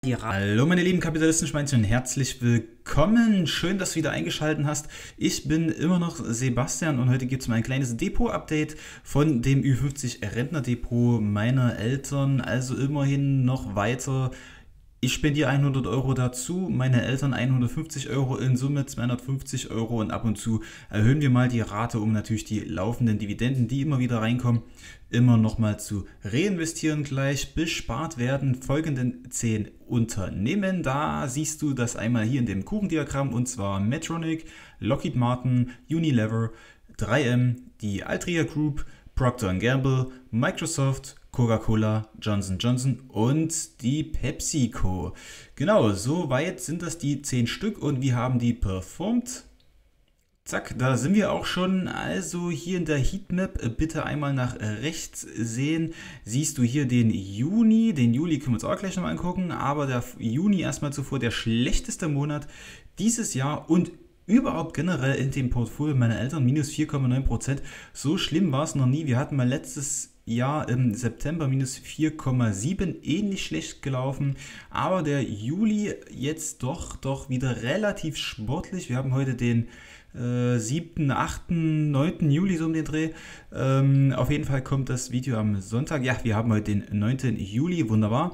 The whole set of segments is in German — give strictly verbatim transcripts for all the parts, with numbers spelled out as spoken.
Ja, hallo meine lieben Kapitalistenschweinchen, herzlich willkommen. Schön, dass du wieder eingeschaltet hast. Ich bin immer noch Sebastian und heute gibt es mal ein kleines Depot-Update von dem Ü fünfzig Rentner-Depot meiner Eltern. Also immerhin noch weiter. Ich spendiere hundert Euro dazu, meine Eltern hundertfünfzig Euro, in Summe zweihundertfünfzig Euro und ab und zu erhöhen wir mal die Rate, um natürlich die laufenden Dividenden, die immer wieder reinkommen, immer nochmal zu reinvestieren gleich. Bespart werden folgenden zehn Unternehmen. Da siehst du das einmal hier in dem Kuchendiagramm, und zwar Medtronic, Lockheed Martin, Unilever, drei M, die Altria Group, Procter and Gamble, Microsoft, Coca-Cola, Johnson and Johnson und die PepsiCo. Genau, soweit sind das die zehn Stück und wie haben die performt? Zack, da sind wir auch schon. Also hier in der Heatmap bitte einmal nach rechts sehen. Siehst du hier den Juni. Den Juli können wir uns auch gleich nochmal angucken. Aber der Juni erstmal zuvor der schlechteste Monat dieses Jahr und überhaupt generell in dem Portfolio meiner Eltern, minus vier Komma neun Prozent. So schlimm war es noch nie. Wir hatten mal letztes Jahr im September minus vier Komma sieben, ähnlich schlecht gelaufen. Aber der Juli jetzt doch, doch wieder relativ sportlich. Wir haben heute den äh, siebten, achten, neunten Juli, so um den Dreh. Ähm, auf jeden Fall kommt das Video am Sonntag. Ja, wir haben heute den neunten Juli, wunderbar.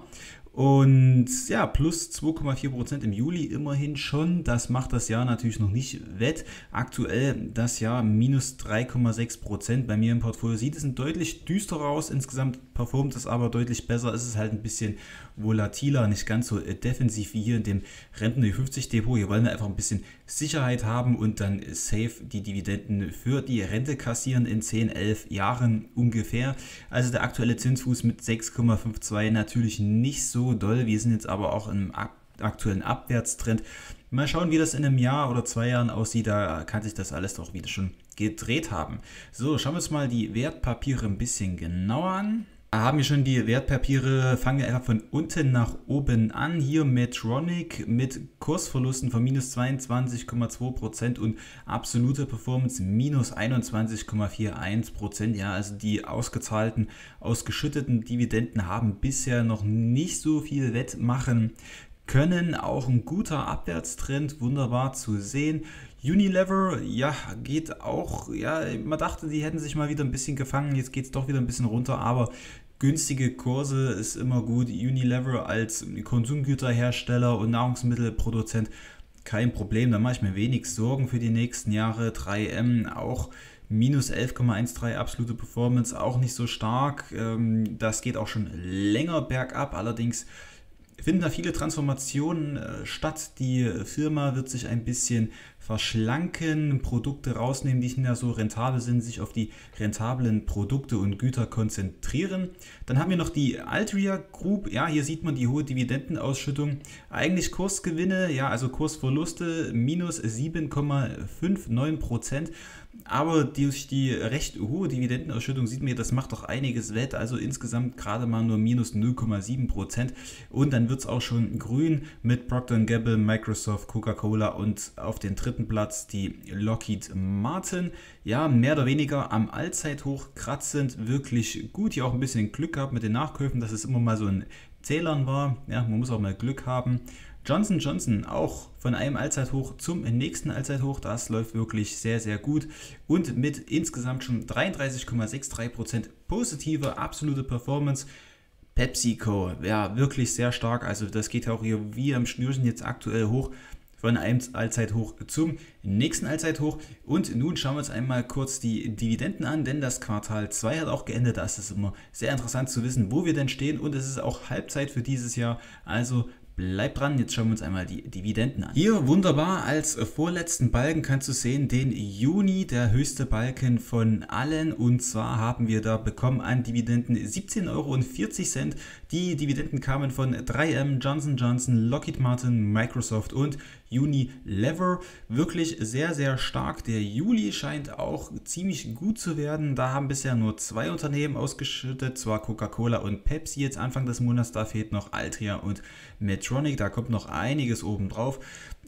Und ja, plus zwei Komma vier Prozent im Juli immerhin schon. Das macht das Jahr natürlich noch nicht wett. Aktuell das Jahr minus drei Komma sechs Prozent. Bei mir im Portfolio sieht es deutlich düsterer aus. Insgesamt performt es aber deutlich besser. Es ist halt ein bisschen volatiler, nicht ganz so defensiv wie hier in dem Rentner Ü fünfzig Depot. Hier wollen wir einfach ein bisschen Sicherheit haben und dann safe die Dividenden für die Rente kassieren in zehn, elf Jahren ungefähr. Also der aktuelle Zinsfuß mit sechs Komma zweiundfünfzig natürlich nicht so doll. Wir sind jetzt aber auch im aktuellen Abwärtstrend. Mal schauen, wie das in einem Jahr oder zwei Jahren aussieht. Da kann sich das alles doch wieder schon gedreht haben. So, schauen wir uns mal die Wertpapiere ein bisschen genauer an. Da haben wir schon die Wertpapiere, fangen wir einfach von unten nach oben an. Hier Medtronic mit Kursverlusten von minus zweiundzwanzig Komma zwei Prozent und absolute Performance minus einundzwanzig Komma einundvierzig Prozent. Ja, also die ausgezahlten, ausgeschütteten Dividenden haben bisher noch nicht so viel wettmachen können. Auch ein guter Abwärtstrend, wunderbar zu sehen. Unilever, ja, geht auch, ja, man dachte, die hätten sich mal wieder ein bisschen gefangen, jetzt geht es doch wieder ein bisschen runter, aber günstige Kurse ist immer gut. Unilever als Konsumgüterhersteller und Nahrungsmittelproduzent, kein Problem, da mache ich mir wenig Sorgen für die nächsten Jahre. drei M auch minus elf Komma dreizehn, absolute Performance, auch nicht so stark, das geht auch schon länger bergab, allerdings finden da viele Transformationen äh, statt. Die Firma wird sich ein bisschen verschlanken, Produkte rausnehmen, die nicht mehr so rentabel sind, sich auf die rentablen Produkte und Güter konzentrieren. Dann haben wir noch die Altria Group. Ja, hier sieht man die hohe Dividendenausschüttung. Eigentlich Kursgewinne, ja, also Kursverluste minus sieben Komma neunundfünfzig Prozent. Aber durch die recht hohe Dividendenausschüttung sieht man, das macht doch einiges wett. Also insgesamt gerade mal nur minus null Komma sieben Prozent. Und dann wird es auch schon grün mit Procter and Gamble, Microsoft, Coca-Cola und auf den dritten Platz die Lockheed Martin. Ja, mehr oder weniger am Allzeithoch kratzend, wirklich gut. Hier auch ein bisschen Glück gehabt mit den Nachkäufen, dass es immer mal so ein Zählern war. Ja, man muss auch mal Glück haben. Johnson and Johnson auch von einem Allzeithoch zum nächsten Allzeithoch, das läuft wirklich sehr, sehr gut und mit insgesamt schon dreiunddreißig Komma dreiundsechzig Prozent positive absolute Performance. PepsiCo, ja, wirklich sehr stark, also das geht auch hier wie am Schnürchen jetzt aktuell hoch, von einem Allzeithoch zum nächsten Allzeithoch. Und nun schauen wir uns einmal kurz die Dividenden an, denn das Quartal zwei hat auch geendet. Da ist es immer sehr interessant zu wissen, wo wir denn stehen, und es ist auch Halbzeit für dieses Jahr, also bleibt dran, jetzt schauen wir uns einmal die Dividenden an. Hier wunderbar als vorletzten Balken kannst du sehen den Juni, der höchste Balken von allen, und zwar haben wir da bekommen an Dividenden siebzehn Euro vierzig. Die Dividenden kamen von drei M, Johnson and Johnson, Lockheed Martin, Microsoft und Unilever. Wirklich sehr, sehr stark. Der Juli scheint auch ziemlich gut zu werden. Da haben bisher nur zwei Unternehmen ausgeschüttet, zwar Coca-Cola und Pepsi jetzt Anfang des Monats, da fehlt noch Altria und Medtronic, da kommt noch einiges oben drauf.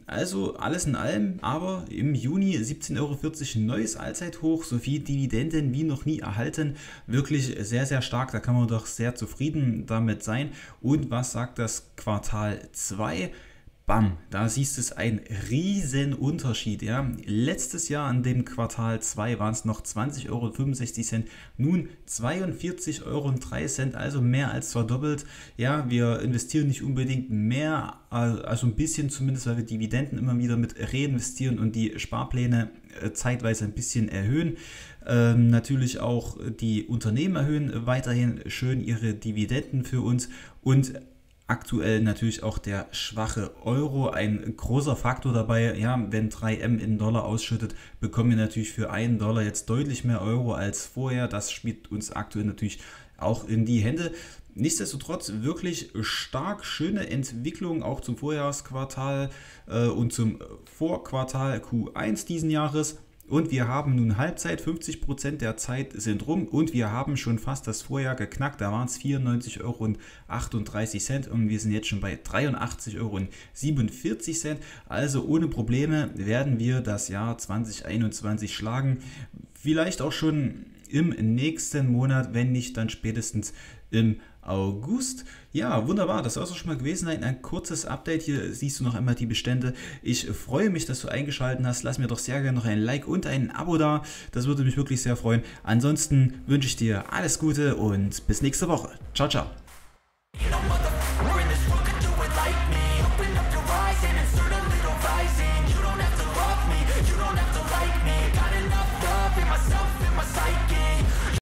Also alles in allem, aber im Juni siebzehn Euro vierzig neues Allzeithoch sowie Dividenden wie noch nie erhalten. Wirklich sehr, sehr stark, da kann man doch sehr zufrieden damit sein. Und was sagt das Quartal zwei? Bam, da siehst du es, ein riesen Unterschied. Ja. Letztes Jahr an dem Quartal zwei waren es noch zwanzig Euro fünfundsechzig, nun zweiundvierzig Euro drei, also mehr als verdoppelt. Ja, wir investieren nicht unbedingt mehr, also ein bisschen zumindest, weil wir Dividenden immer wieder mit reinvestieren und die Sparpläne äh, zeitweise ein bisschen erhöhen. Ähm, natürlich auch die Unternehmen erhöhen weiterhin schön ihre Dividenden für uns und aktuell natürlich auch der schwache Euro, ein großer Faktor dabei. Ja, wenn drei M in Dollar ausschüttet, bekommen wir natürlich für einen Dollar jetzt deutlich mehr Euro als vorher. Das spielt uns aktuell natürlich auch in die Hände. Nichtsdestotrotz wirklich stark schöne Entwicklung auch zum Vorjahresquartal äh, und zum Vorquartal Q eins diesen Jahres. Und wir haben nun Halbzeit, fünfzig Prozent der Zeit sind rum und wir haben schon fast das Vorjahr geknackt. Da waren es vierundneunzig Euro achtunddreißig und wir sind jetzt schon bei dreiundachtzig Euro siebenundvierzig. Also ohne Probleme werden wir das Jahr zwanzig einundzwanzig schlagen. Vielleicht auch schon im nächsten Monat, wenn nicht dann spätestens im August. Ja, wunderbar, das soll es auch schon mal gewesen sein. Ein kurzes Update, hier siehst du noch einmal die Bestände. Ich freue mich, dass du eingeschaltet hast. Lass mir doch sehr gerne noch ein Like und ein Abo da. Das würde mich wirklich sehr freuen. Ansonsten wünsche ich dir alles Gute und bis nächste Woche. Ciao, ciao.